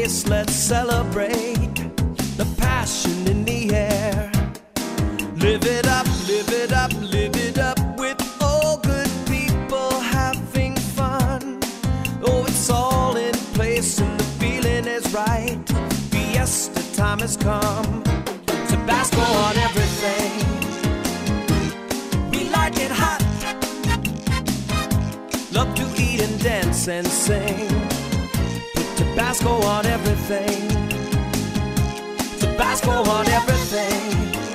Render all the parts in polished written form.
place, let's celebrate the passion in the air. Live it up, live it up, live it up with all good people having fun. Oh, it's all in place and the feeling is right. Fiesta time has come. Tabasco on everything. We like it hot. Love to eat and dance and sing. Put Tabasco on everything. Tabasco on everything.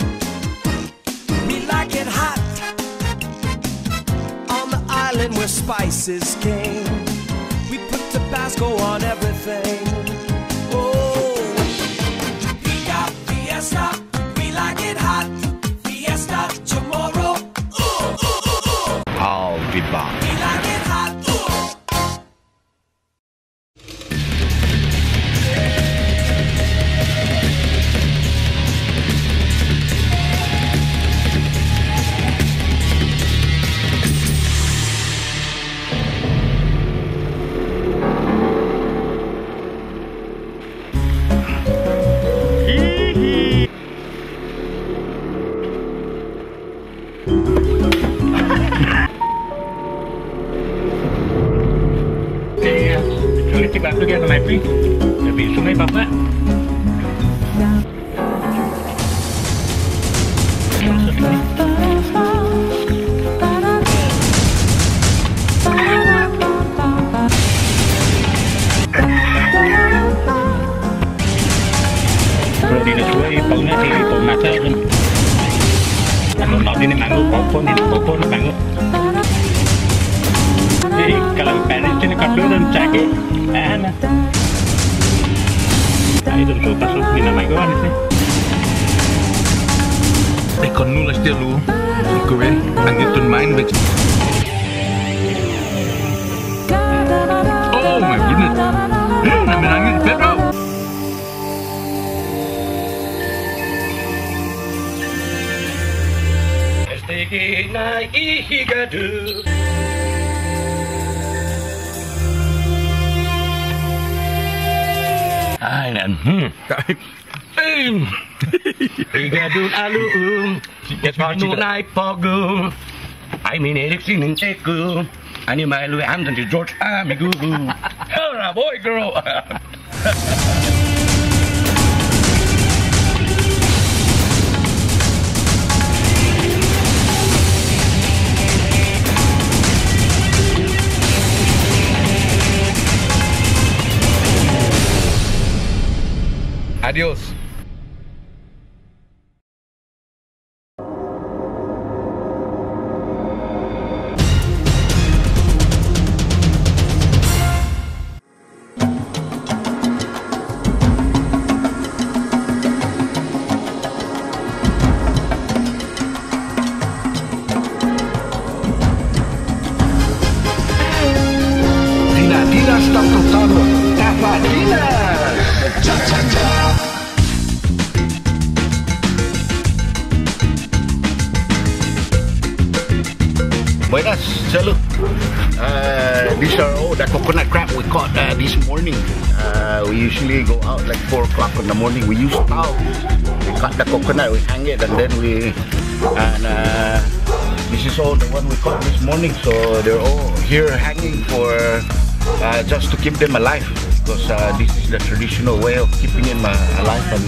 We like it hot. On the island where spice is king. We put Tabasco on everything. Oh, we got Fiesta. We like it hot. Fiesta tomorrow. I'll be back. We like it hot. Di Batu dia menaiki dari Sungai Bapak. Rồi đi là suối bầu nó thì bầu nát hơn. Nó đi nên mango bầu nó mango. Jadi kalau Paris sini kabel dan cakap, nah itu tuh pasuk di nama gue nih. Kon nu las lu, gue angin main bec. Oh my goodness, namin angin pero. Estegi na ihigadu. Aynen. Gadun alum, gadun naik pogum. I mean Eric sinin ceku. Ani mai lu amdan di George amigu. Ora boy girl. Adios. Dinas tak tertano, dapat dinas. Cha-cha-cha. Buenas, salud. These are the coconut crab we caught this morning. We usually go out like 4 o'clock in the morning. We use towel. We cut the coconut, we hang it, and then this is all the one we caught this morning. So they're all here hanging for just to keep them alive, because this is the traditional way of keeping them alive, and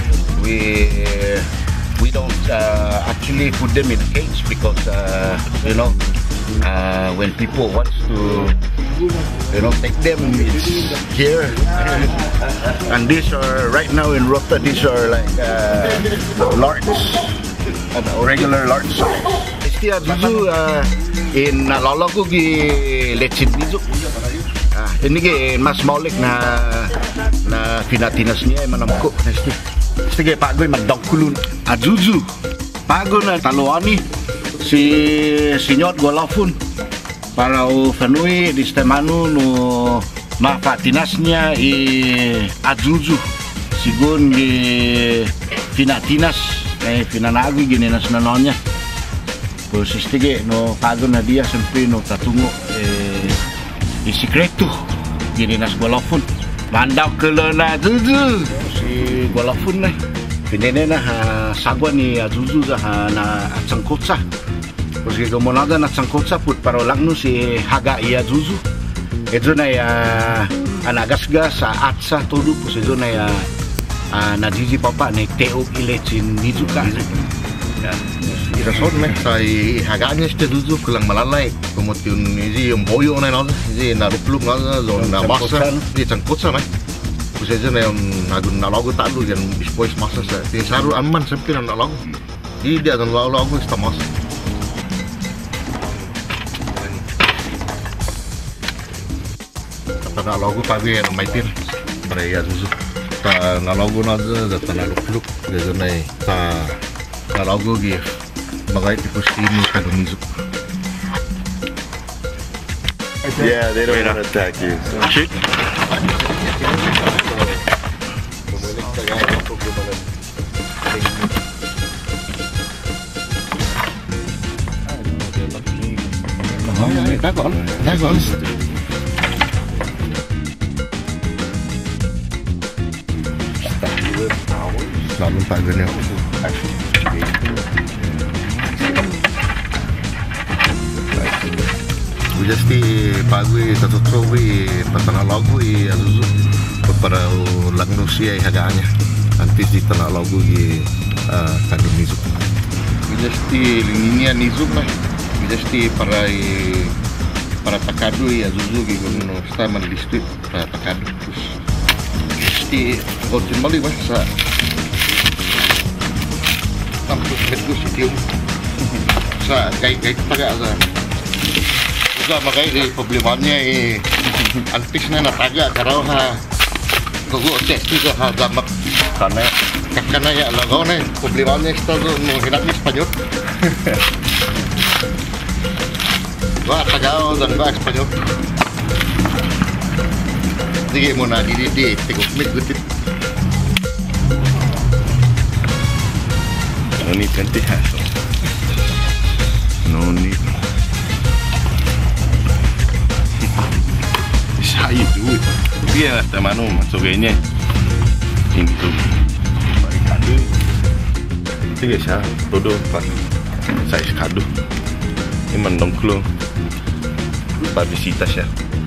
we don't actually put them in a cage because you know, when people want to take them, it's here. And these are right now in Rota, these are like larks, regular larks. Istia juju in lologo gi lechin nizu. Ini ge mas maulik na finatinas niya manamko. Sige pagoy madongkulun ajuju. Pago na taloani si sinyot golafun para fanui di stemanu no mafatinasnya ajuju sigun gi finatinas finanagu gini nas nanonya. Pues istige no pago na dia sempre no tatungo i sikreto gini nas golafun. Mandau kelana zuzu si golafun nih. Pinene na sagwan ni zuzu na atsangkotsa. Porque como nada na atsangkotsa put parolak no si haga ia zuzu. Ito na ya anagasgas sa atsa todo pues ito na ya nadiji papa na teok ilechin nizuka. Irason sa haganya este zuzu kulang malalay como tiun iji yung boyo na no iji narupluk no zon na masa di tsangkotsa na. Pues ito na yung nalago talo yan después masa sa tinsaru aman sempir na nalago. Di dia dan nalago esta masa. Nalago pagi yang maitin pada ya zuzu. Ta nalago naza da ta nalupluk da zonai ta nalago gi magai tipus ini kan zuzu. Yeah, they don't want to attack you. So. Shoot. Dagon. Selalu tak gini. Jadi pagi tertutupi tanah lagu azuzu para langnusia haganya nanti di tanah lagu kandung nizuk. Jadi linia nizuk lah. Jadi para takadu azuzu gitu sta mandistri para takadu terus. Jadi kembali bahasa kampus medus itu sa kait taga sa juga makanya problemanya antis na nataga karaw ha gugu tes juga ha gamak karena ya lagaw na problemanya ito no hinak Espanyol gua tagaw dan gua Espanyol sige mo na di tigok mit gutit. No need 20 hassle. No need. This is how you do it. Dia temanu masuknya. Ini tu. Baik kado. Tiga sah. Todo pas. Size kado. Ini mendongklong. Pada visita sah.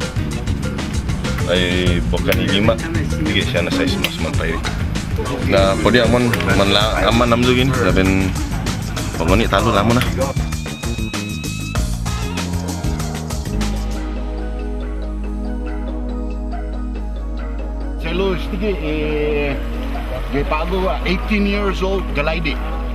Ay bukan 5. Tiga sah na size mas mampai. Na podi aman aman namzugin laben pangoni talo lamon na. Selo stige pago 18 years old Galaidi.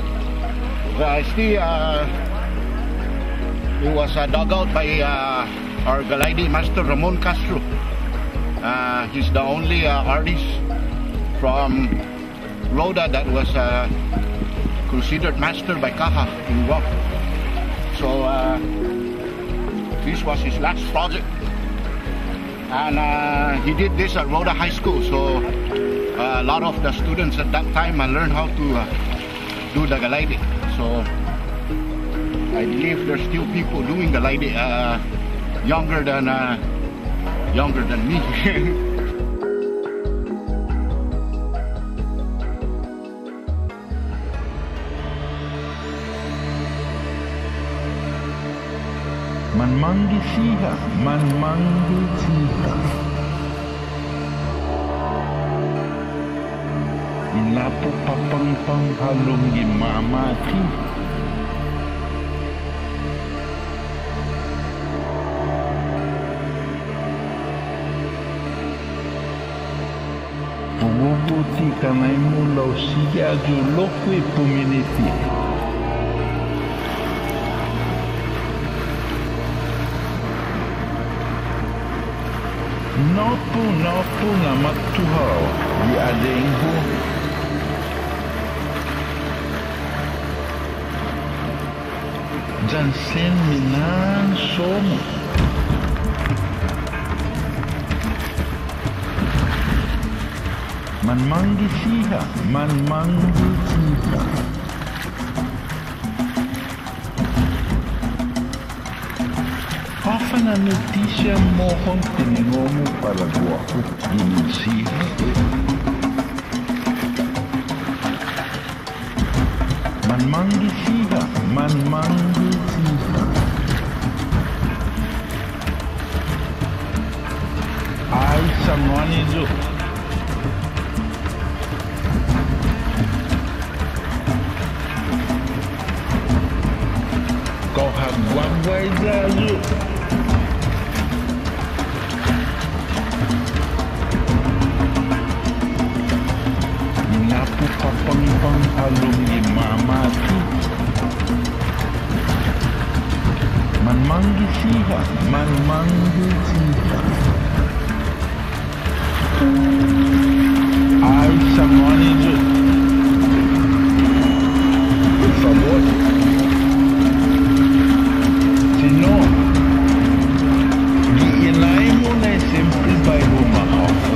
He was dug out by our Galaidi master Ramon Castro. He's the only artist from Roda that was considered master by Caja in rock. So this was his last project, and he did this at Roda High School. So a lot of the students at that time learned how to do the Galaidi. So I believe there's still people doing Galaidi younger than me. Man mangi siha, man mangi siha. Inapo papang halong gi mamati. Pumubuti kanay mulaw siya julokwe puminiti. Nopo na matuhaw di adengho. Jansen minan somo. Man mangi siha, man mangi siha. Off na notícia mohon tinengomu para guapo inusia. Manmangi siha. Ai samani jo. Kau hagwagwai zazu. Ngapu kapang-pang alum di mamati. Manmangi siha. Ai samani jo. Por favor. No, giinain mo na simplify mo mahal.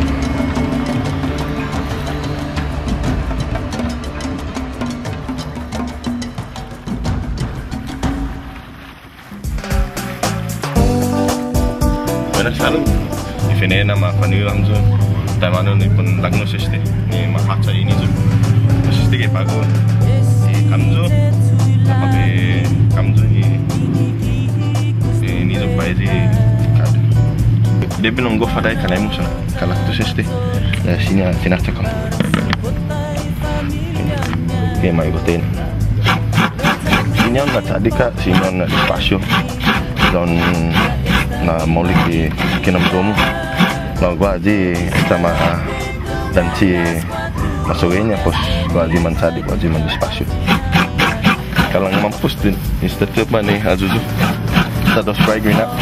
Buenas tardes. Ifine nama Fanu Hamzo. Taimano ni pun lagno siste. Ni mahacha ini zo. Siste ke pago. Kamzo. Apa be kamzo ni ni zo paese kado. Debe non go fadai kana emotion. Kala tu siste. Sini tinata kam. Ke mai goten. Sini on tadi ka sini on spasio. Don na molik di kinam domu. Nah, gua aja sama dan si masuknya pos gua aja mansadi, gua aja mandi spasio. Kalau mampus din, setiap mana azuzu, kita dos spray green up.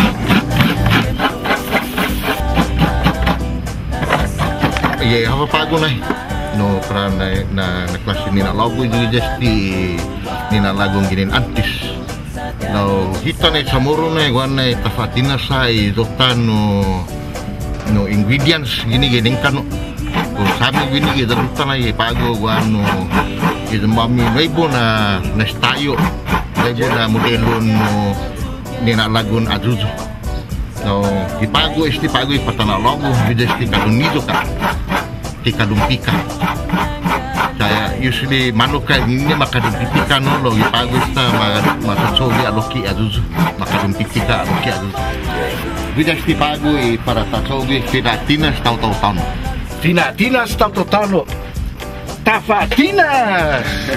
Iya, apa pago nih? No, karena na kelas ini na lagu juga jadi ni na lagu ginin antis. No, kita nih samuru nih, gua nih tafatina sai doktano. No ingredients gini kan kami gini gitu rutan aja pago guano itu mami mebo na stayo mebo na modelon no nina lagun azuzu no ipago ipatana logo video isti kadun nido ka kadun pika saya usually manuka ini makadun pika no lo ipago ista masatsogi aloki azuzu makadun pika aloki azuzu Vida este pago e para tasogi Finatinas tautano. Finatinas tautano. Tafatinas.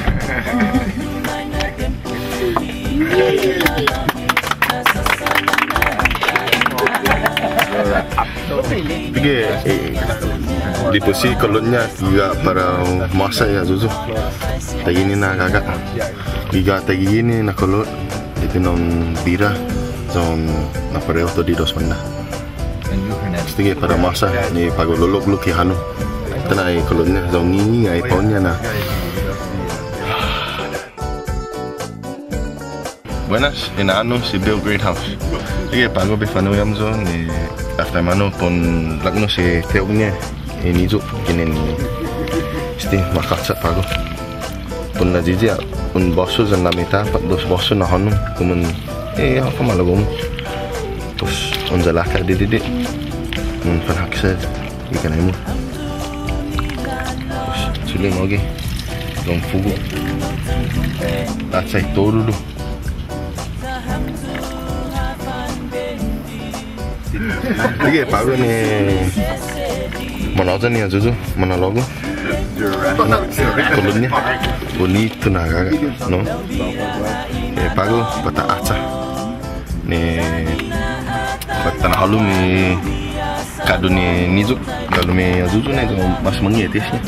Sige, di posisi kolonnya juga para masa ya Zuzu. Tagi ini na kakak. Tiga tagi ini na kolot itu non bira. Zon na pareo to di dos banda. Sige para masa ni pago lolok lu ki hanu. Tena ai kolonnya zon ini ai ponnya na. Buenas, inaano si Bill Greenhouse. Sige pago be Fanu Hamzo ni after mano pon lagno si teognya ini zo kinin sti makatsa pago. Pon na jijia pon bosso zan lamita pat dos bosso na hanu kumun apa malah gom terus unzalah kak didik penhak saya ikan emu terus sulit lagi dong fugu tak saya tahu dulu lagi baru nih mana aja nih Zuzu mana logo kolonnya bonito naga no pago bata aca ni bata na halu mi kado ni nizuk kalau mi Zuzu nih mas mengetisnya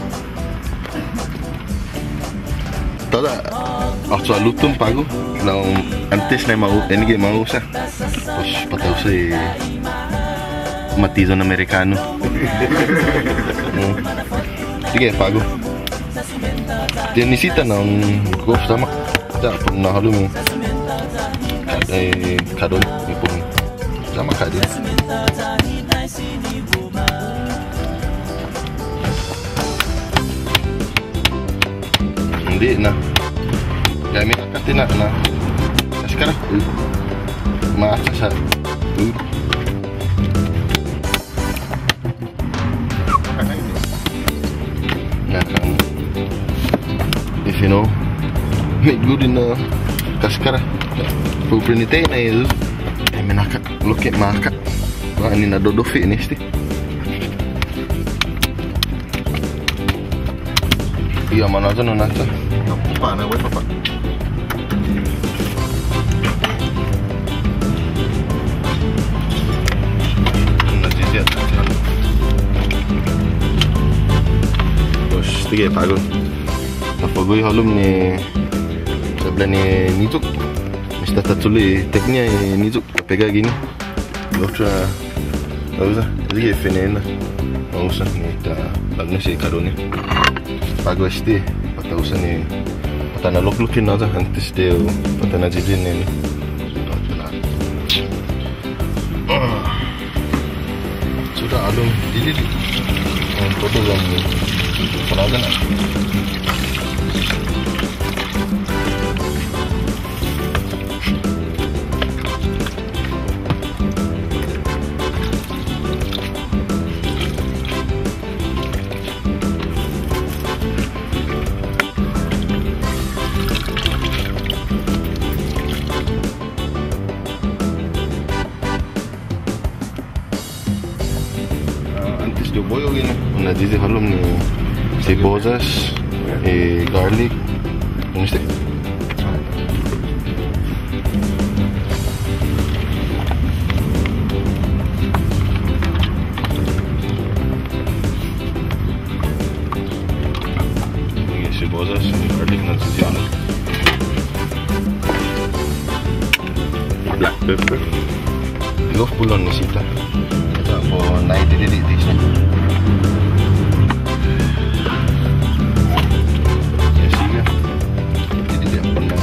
toda auto lutum pago não antes nem mau ini mau usah terus patau si matizon americano sige pago dia nisita não gosto sama tak pernah halu mi kado ni pun sama kado hindi na kami kakatina na sekarang maasa sa food. If you know, make good in the kaskara. Puprinite na itu. Menakat, look at makat. Wah ini na dodofi ini sti. Iya mana aja nona aja. Apa na weh papa. Najis ya. Bos tiga bagus. Apa gue halum ni sebelah ni nizuk. Mesti tatuli tekniknya nizuk pegang gini. Dokter, tak usah. Jadi fenen lah. Tak usah ni kita bagus sih karunnya. Bagus deh. Tak usah ni. Patah nak look-lookin aja. Nanti dia patah nak jadi ni. Sudah alum jadi. Foto yang ni. Kalau ada nak. Antes do bollo gini, na dizi halum ni cebosas, garlic, mesti. Ini cebosas, garlic na dizi halum. Black pepper. Los pulon ni sita. For naik dididik di sini. Ya sih kan. Jadi dia pernah.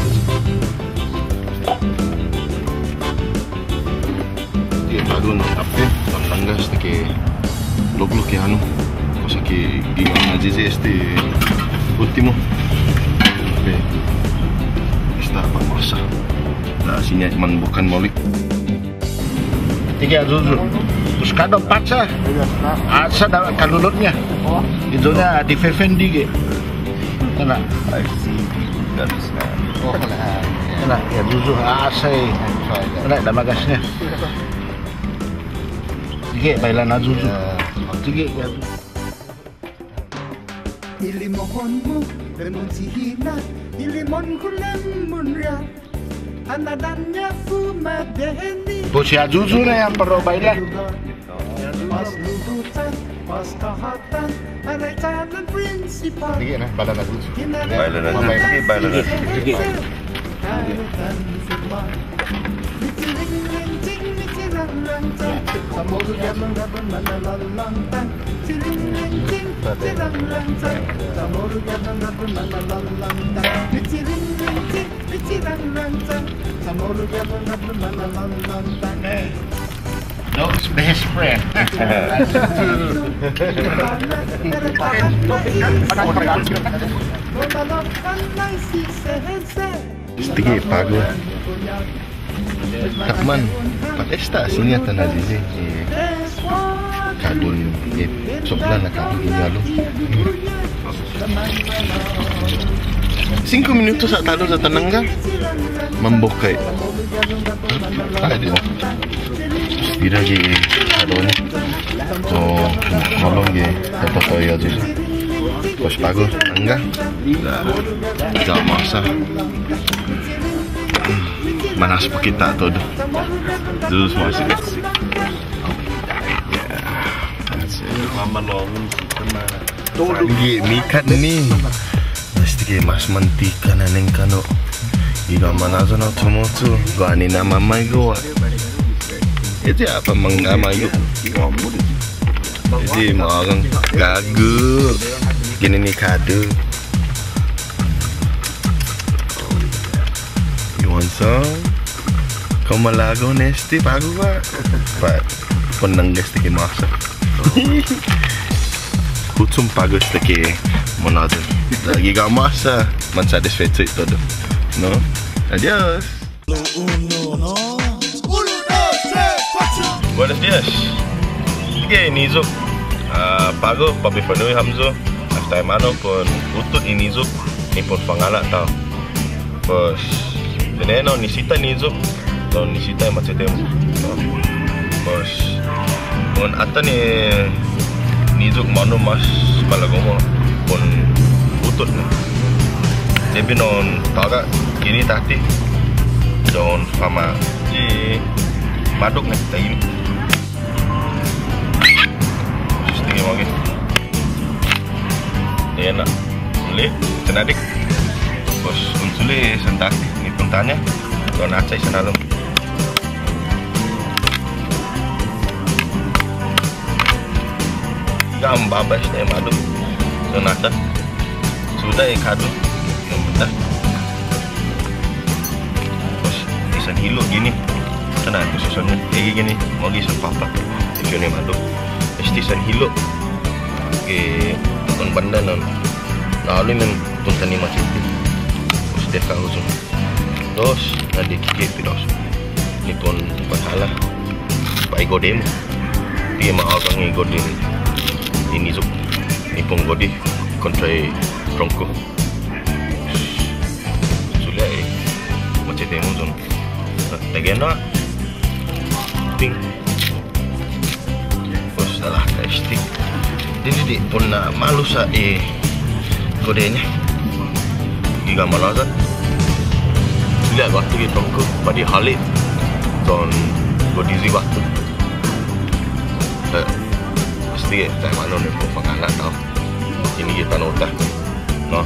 Dia padun apa? Langgas ke log-log ke anu. Cosa que gimana aja este último. Está apa masa? Nah sini cuman bukan molik. Tiga zuzu. Terus kadang paksa, asa dah kalulutnya, itunya di Fevendi ke, mana? Mana? Ya zuzu asa, mana? Dah bagasnya. Tiga bailan zuzu, tiga ya. Ilimohonmu renunsihina, ilimonku lemunra, anadannya fumadeni. Bos ya zuzu na yang perlu bailan. Mas lubutan, mas kahatan, anak jalan prinsipal. Tiga na, bailan zuzu. Bailan na zuzu. Bailan na zuzu. Dog's best friend. Sedikit pago. Takman, patesta sini tanah zizi. Kadun, soplan na kadun ginyalo. 5 minutos sa talo sa tanangga. Mambokai. Ada. Tidak lagi kadun. So, malong ge apa tahu ya tu. Pas bagus, enggak. Jangan masa. Manas pa kita todo. Terus masih kasih. Mama longun kemana? Tinggi mikat ni. Mesti ke mas mantika na neng kano. Iga mana zona tomoto. Gua ni nama mai gua. Itu apa menggama yuk? Jadi orang gagu. Gini ni kado. You want some? Kau malago nesti pagu ba? But penanggas tiki masak. Kutsum pagus tiki monado. Lagi gak masa, man satisfeito todo. No? Adios. 1, 2, 3, 4. Buenos dias. Sige, inizok. Pago, pabipanui Hamzo. Hasta mano pun utut inizok. Ni pun panganak tau. Pues, veneno nisita inizok. Non nisita macetemu. Pues, pun ata ni inizok mano mas malagomo pun utut ni. Tapi non taga kini tati. Don sama di maduk nih kita ini. Tinggi lagi. Ini enak. Boleh, senadik. Bos unsule sentak ini puntanya. Don acai senalum. Gam babas deh maduk. Don atas. Sudah kado. Yang benar. Bos isan hilo gini. Sana khususnya kayak gini mau gisan papa itu nih maduk estisan hilo ke ton banda non lalu men tuntani macam itu sudah kau semua terus nanti kiki pilos ini pun pahala baik godem dia mau orang godem ini zup ini pun godi kontra Bronco sudah macam itu zon tegena ping bos salah testing jadi pun malu sa kodenya giga malasan lihat waktu kita ke pada halit don godizi waktu pasti tak malu ni pun penganak tau ini kita nota no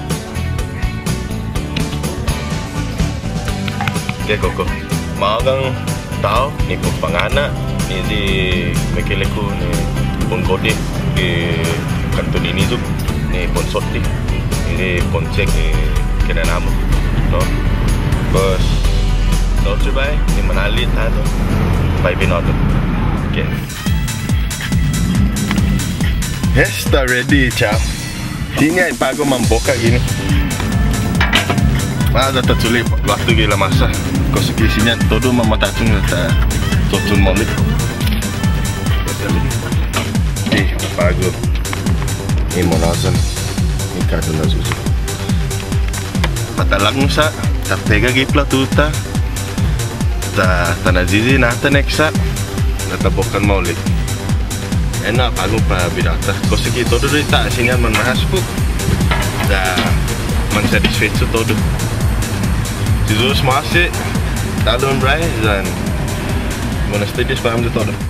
okay koko magang tahu ni pun panganak ni di mekeleku ni pun gode di kantor ini tu ni pun sorti ni pun cek kena nama no bos no coba ni menali tado pai binodo okay está ready chap tinggal pago mamboka gini ada tertulis waktu gila masa konsekisinya todo mama tacung ta totun molik pago ini monasan ini kado na susu patalang sa tapega gipla tuta ta tanazizi nata neksa natabokan molik enak pago pa bidata konseki todo ta singan man mahaspu da man satisfeito todo Jesus masih talon bray dan monastir paham de todo.